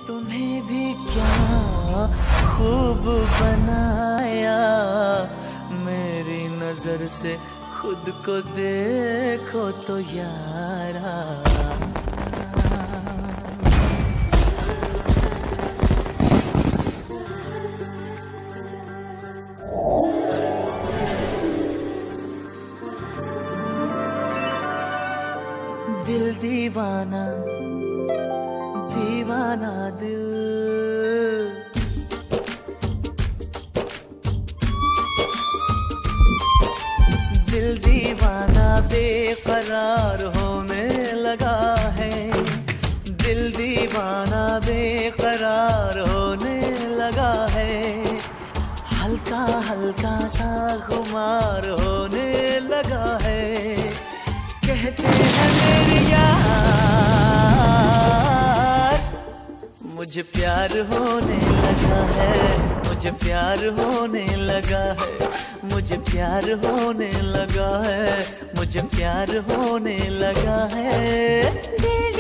तुम्हें भी क्या खूब बनाया, मेरी नजर से खुद को देखो तो यारा। दिल दीवाना दीवाना दिल, दिल दीवाना बेकरार होने लगा है, दिल दीवाना बेकरार होने लगा है, हल्का हल्का सा खुमार होने लगा है। कहते हैं मेरी यार, मुझे प्यार होने लगा है, मुझे प्यार होने लगा है, मुझे प्यार होने लगा है, मुझे प्यार होने लगा है।